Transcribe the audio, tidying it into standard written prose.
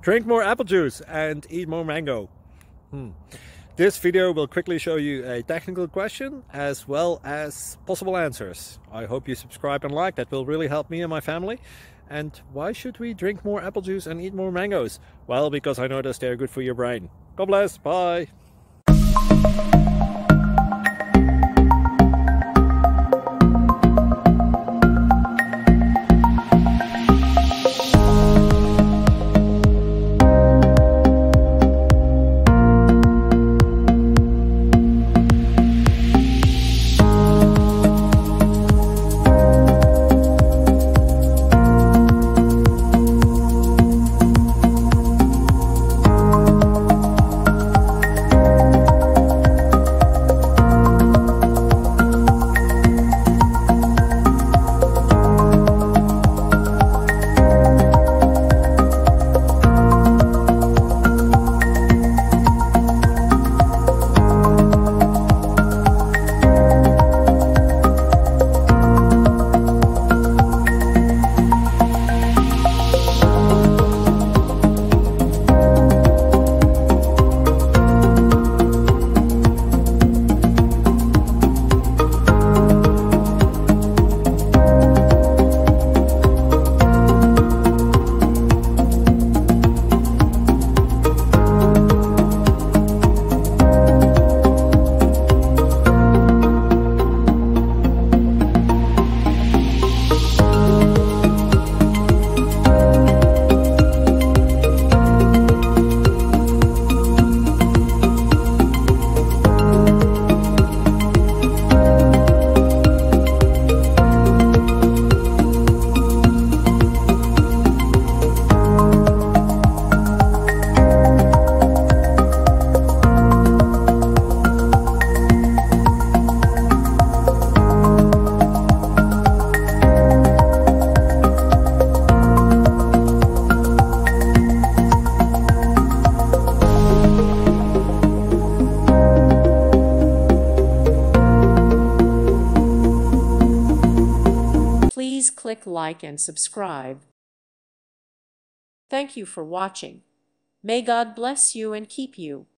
Drink more apple juice and eat more mango. This video will quickly show you a technical question as well as possible answers. I hope you subscribe and like, that will really help me and my family. And why should we drink more apple juice and eat more mangoes? Well, because I noticed they're good for your brain. God bless, bye! Please click like and subscribe. Thank you for watching. May God bless you and keep you.